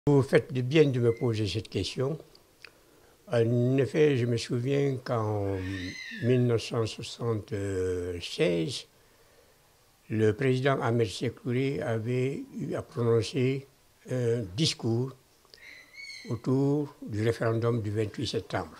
Vous faites bien de me poser cette question. En effet, je me souviens qu'en 1976, le président Ahmed Sékou Touré avait eu à prononcer un discours autour du référendum du 28 septembre.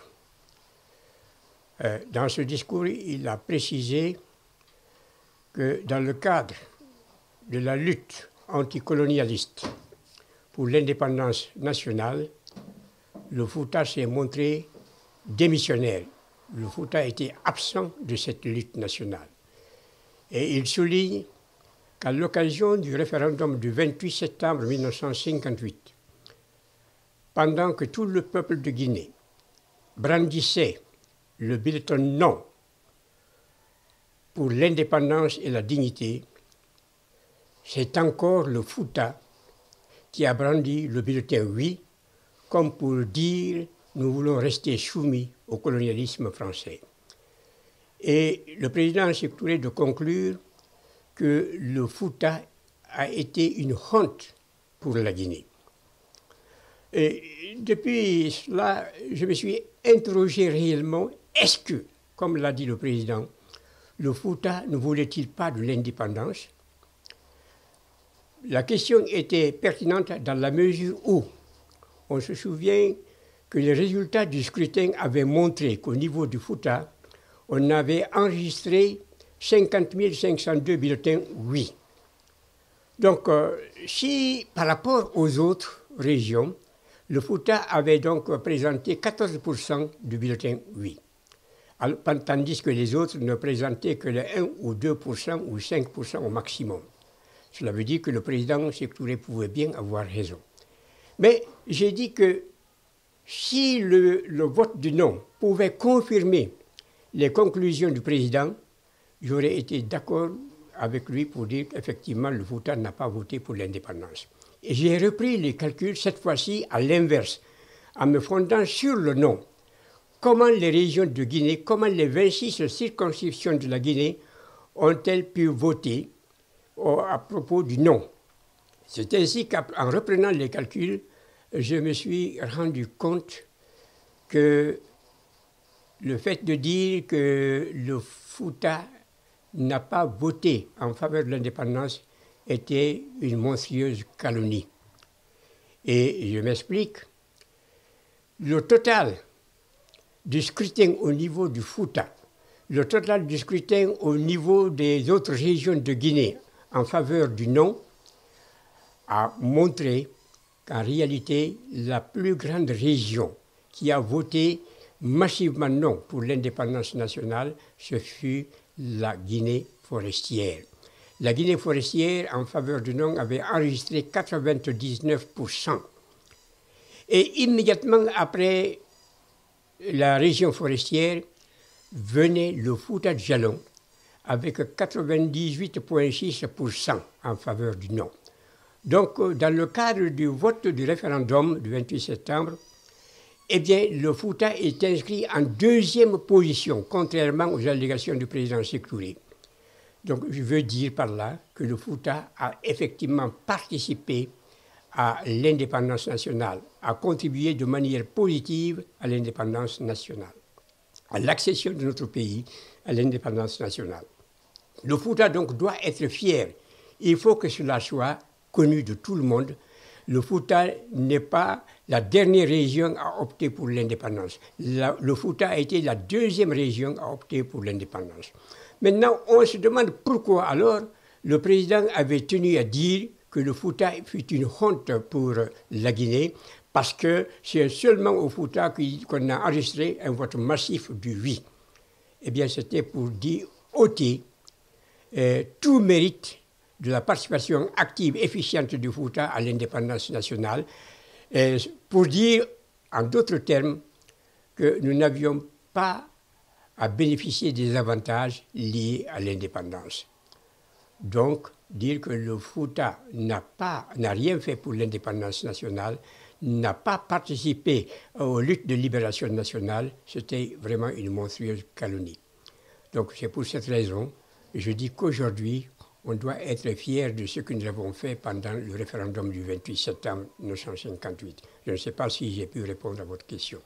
Dans ce discours, il a précisé que dans le cadre de la lutte anticolonialiste pour l'indépendance nationale, le Fouta s'est montré démissionnaire. Le Fouta était absent de cette lutte nationale. Et il souligne qu'à l'occasion du référendum du 28 septembre 1958, pendant que tout le peuple de Guinée brandissait le bulletin non pour l'indépendance et la dignité, c'est encore le Fouta qui a brandi le bulletin oui, comme pour dire nous voulons rester soumis au colonialisme français. Et le président Sékou Touré de conclure que le Fouta a été une honte pour la Guinée. Et depuis cela, je me suis interrogé réellement, est-ce que, comme l'a dit le président, le Fouta ne voulait-il pas de l'indépendance? La question était pertinente dans la mesure où on se souvient que les résultats du scrutin avaient montré qu'au niveau du Fouta, on avait enregistré 50 502 bulletins oui. Donc, si par rapport aux autres régions, le Fouta avait donc présenté 14% du bulletin oui, tandis que les autres ne présentaient que le 1 ou 2% ou 5% au maximum. Cela veut dire que le président Sékou Touré pouvait bien avoir raison. Mais j'ai dit que si le vote du non pouvait confirmer les conclusions du président, j'aurais été d'accord avec lui pour dire qu'effectivement le Fouta n'a pas voté pour l'indépendance. Et j'ai repris les calculs cette fois-ci à l'inverse, en me fondant sur le non. Comment les régions de Guinée, comment les 26 circonscriptions de la Guinée ont-elles pu voter à propos du non? C'est ainsi qu'en reprenant les calculs, je me suis rendu compte que le fait de dire que le Fouta n'a pas voté en faveur de l'indépendance était une monstrueuse calomnie. Et je m'explique. Le total du scrutin au niveau du Fouta, le total du scrutin au niveau des autres régions de Guinée en faveur du non, a montré qu'en réalité, la plus grande région qui a voté massivement non pour l'indépendance nationale, ce fut la Guinée forestière. La Guinée forestière, en faveur du non, avait enregistré 99%. Et immédiatement après la région forestière, venait le Fouta Djallon, avec 98,6% en faveur du non. Donc, dans le cadre du vote du référendum du 28 septembre, eh bien, le Fouta est inscrit en deuxième position, contrairement aux allégations du président Sékou Touré. Donc, je veux dire par là que le Fouta a effectivement participé à l'indépendance nationale, a contribué de manière positive à l'indépendance nationale, à l'accession de notre pays à l'indépendance nationale. Le Fouta, donc, doit être fier. Il faut que cela soit connu de tout le monde. Le Fouta n'est pas la dernière région à opter pour l'indépendance. Le Fouta a été la deuxième région à opter pour l'indépendance. Maintenant, on se demande pourquoi alors le président avait tenu à dire que le Fouta fut une honte pour la Guinée, parce que c'est seulement au Fouta qu'on a enregistré un vote massif du oui. Eh bien, c'était pour dire ôter tout mérite de la participation active, efficiente du Fouta à l'indépendance nationale, pour dire, en d'autres termes, que nous n'avions pas à bénéficier des avantages liés à l'indépendance. Donc, dire que le Fouta n'a rien fait pour l'indépendance nationale, n'a pas participé aux luttes de libération nationale, c'était vraiment une monstrueuse calomnie. Donc, c'est pour cette raison que je dis qu'aujourd'hui, on doit être fier de ce que nous avons fait pendant le référendum du 28 septembre 1958. Je ne sais pas si j'ai pu répondre à votre question.